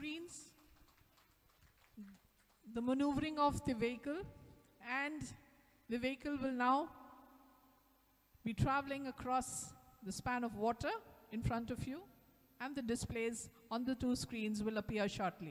screens the maneuvering of the vehicle, and the vehicle will now be traveling across the span of water in front of you, and the displays on the two screens will appear shortly.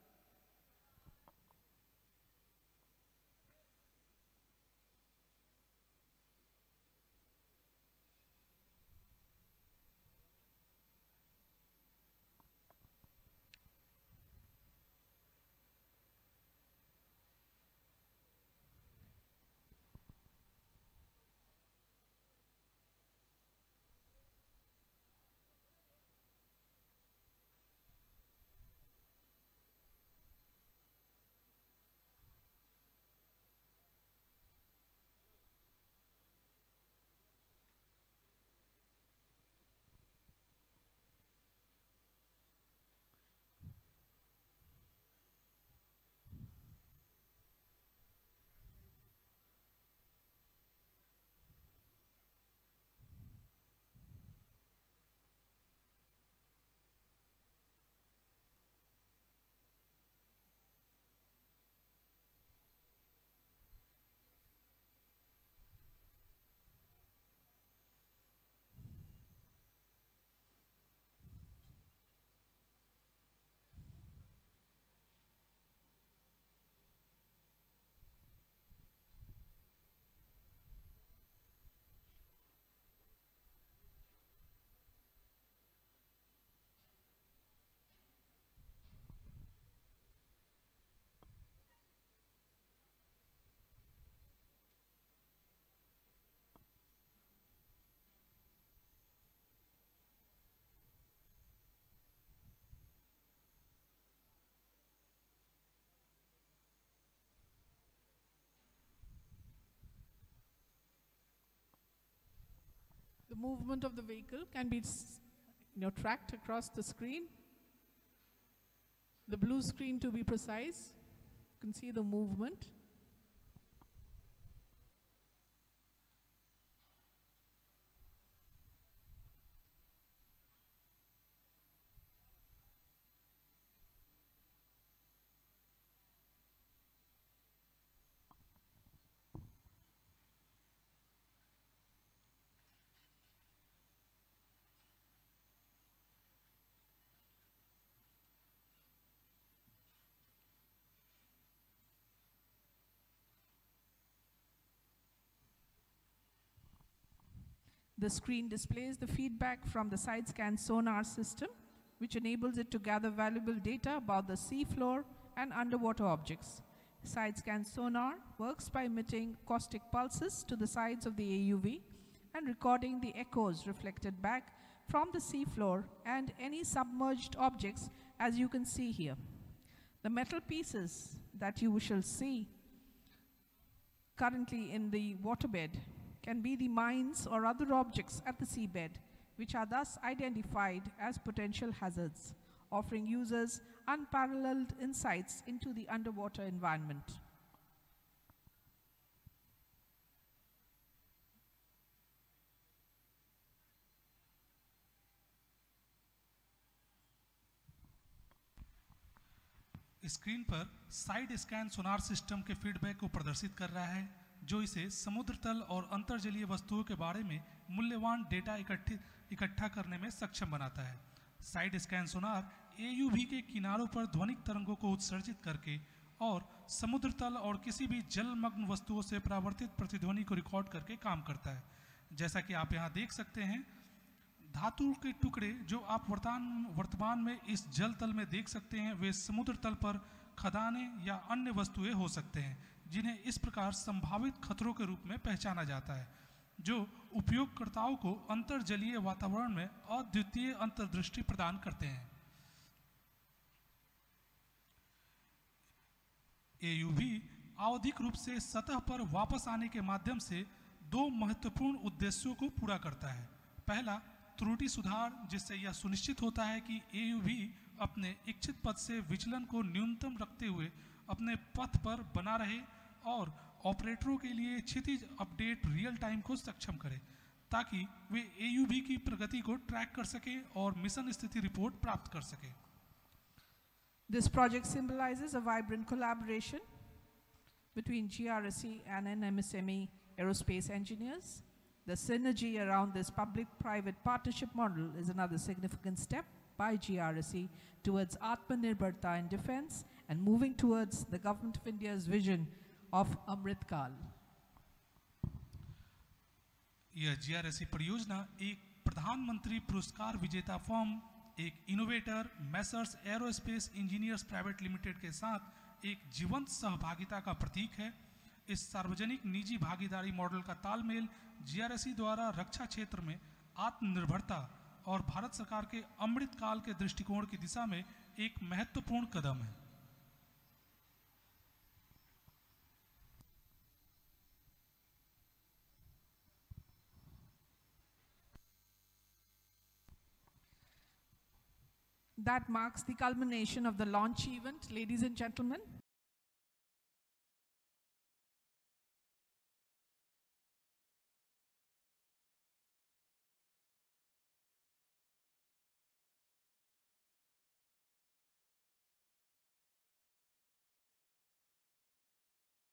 The movement of the vehicle can be tracked across the screen. The blue screen, to be precise, you can see the movement. The screen displays the feedback from the side scan sonar system, which enables it to gather valuable data about the sea floor and underwater objects. Side scan sonar works by emitting acoustic pulses to the sides of the AUV and recording the echoes reflected back from the sea floor and any submerged objects, as you can see here. The metal pieces that you shall see currently in the waterbed can be the mines or other objects at the seabed, which are thus identified as potential hazards, offering users unparalleled insights into the underwater environment. Screen पर side scan sonar system के feedback को प्रदर्शित कर रहा है, जो इसे समुद्र तल और अंतर्जलीय वस्तुओं के बारे में मूल्यवान डेटा इकट्ठा करने में सक्षम बनाता है। साइड स्कैन सोनार AUV के किनारों पर ध्वनिक तरंगों को उत्सर्जित करके और समुद्र तल और किसी भी जलमग्न वस्तुओं से परावर्तित प्रतिध्वनि को रिकॉर्ड करके काम करता है। जैसा कि आप यहाँ देख सकते हैं, धातु के टुकड़े जो आप वर्तमान में इस जल तल में देख सकते हैं, वे समुद्र तल पर खदानें या अन्य वस्तुएं हो सकते हैं, जिन्हें इस प्रकार संभावित खतरों के रूप में पहचाना जाता है, जो उपयोगकर्ताओं को अंतर्जलीय वातावरण में अद्वितीय अंतर्दृष्टि प्रदान करते हैं। AUV आवधिक रूप से सतह पर वापस आने के माध्यम से दो महत्वपूर्ण उद्देश्यों को पूरा करता है। पहला, त्रुटि सुधार, जिससे यह सुनिश्चित होता है कि AUV अपने इच्छित पथ से विचलन को न्यूनतम रखते हुए अपने पथ पर बना रहे और ऑपरेटरों के लिए क्षितिज अपडेट रियल टाइम को सक्षम करे, ताकि वे AUV की प्रगति को ट्रैक कर सकें और मिशन स्थिति रिपोर्ट प्राप्त कर सकें। This project symbolizes a vibrant collaboration between GRSE and NMSME aerospace engineers. The synergy around this public-private partnership model is another significant step by GRSE towards Atmanirbharta in defense and moving towards the Government of India's vision of Amrit Kal. यह GRSE परियोजना एक प्रधानमंत्री पुरस्कार विजेता फर्म, एक innovator messrs aerospace engineers private limited के साथ एक जीवंत सहभागिता का प्रतीक है। इस सार्वजनिक निजी भागीदारी मॉडल का तालमेल GRSE द्वारा रक्षा क्षेत्र में आत्मनिर्भरता और भारत सरकार के अमृत काल के दृष्टिकोण की दिशा में एक महत्वपूर्ण कदम है। That marks the culmination of the launch event, ladies and gentlemen.